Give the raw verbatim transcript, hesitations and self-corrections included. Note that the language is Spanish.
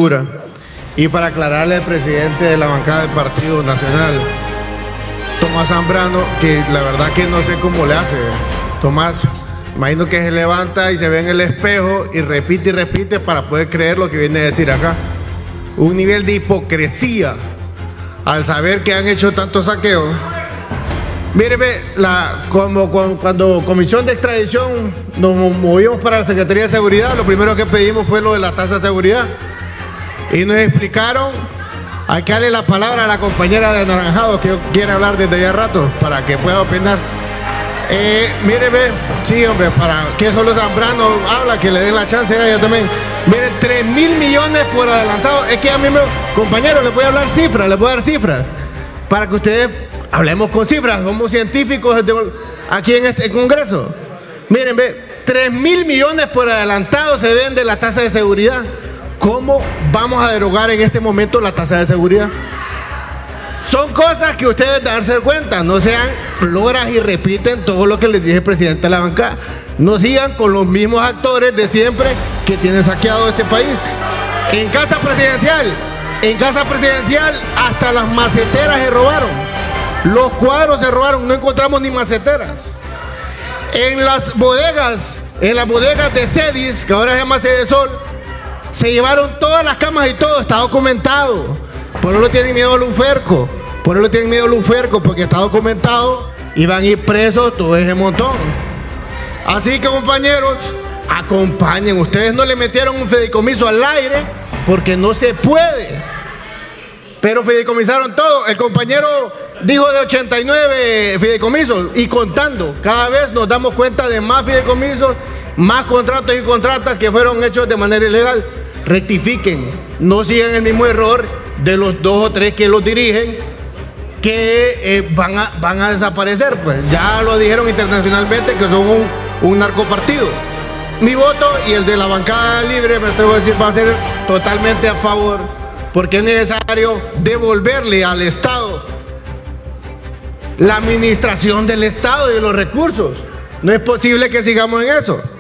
Y para aclararle al presidente de la bancada del Partido Nacional, Tomás Zambrano, que la verdad que no sé cómo le hace. Tomás, imagino que se levanta y se ve en el espejo y repite y repite para poder creer lo que viene a decir acá. Un nivel de hipocresía al saber que han hecho tantos saqueos. Míreme, la, como, como, cuando Comisión de Extradición nos movimos para la Secretaría de Seguridad, lo primero que pedimos fue lo de la tasa de seguridad. Y nos explicaron, hay que darle la palabra a la compañera de Anaranjado que quiere hablar desde ya rato para que pueda opinar. Eh, míreme, sí hombre, para que solo Zambrano habla, que le den la chance a ella también. Miren, tres mil millones por adelantado. Es que a mí me, compañero, les voy a hablar cifras, les voy a dar cifras para que ustedes hablemos con cifras, somos científicos aquí en este Congreso. Miren, ve, tres mil millones por adelantado se den de la tasa de seguridad. ¿Cómo vamos a derogar en este momento la tasa de seguridad? Son cosas que ustedes darse cuenta, no sean logras y repiten todo lo que les dije el presidente de la bancada. No sigan con los mismos actores de siempre que tienen saqueado este país. En casa presidencial, en casa presidencial hasta las maceteras se robaron. Los cuadros se robaron, no encontramos ni maceteras. En las bodegas, en las bodegas de Cedis, que ahora se llama Cedesol, se llevaron todas las camas y todo, está documentado. Por eso tienen miedo a Luferco, por eso tienen miedo a Luferco, porque está documentado y van a ir presos todo ese montón. Así que compañeros, acompañen. Ustedes no le metieron un fideicomiso al aire porque no se puede, pero fideicomisaron todo. El compañero dijo de ochenta y nueve fideicomisos y contando. Cada vez nos damos cuenta de más fideicomisos, más contratos y contratas que fueron hechos de manera ilegal. Rectifiquen, no sigan el mismo error de los dos o tres que los dirigen, que eh, van, a, van a desaparecer. Pues ya lo dijeron internacionalmente que son un, un narcopartido. Mi voto y el de la bancada libre, me atrevo a decir, va a ser totalmente a favor, porque es necesario devolverle al Estado la administración del Estado y de los recursos. No es posible que sigamos en eso.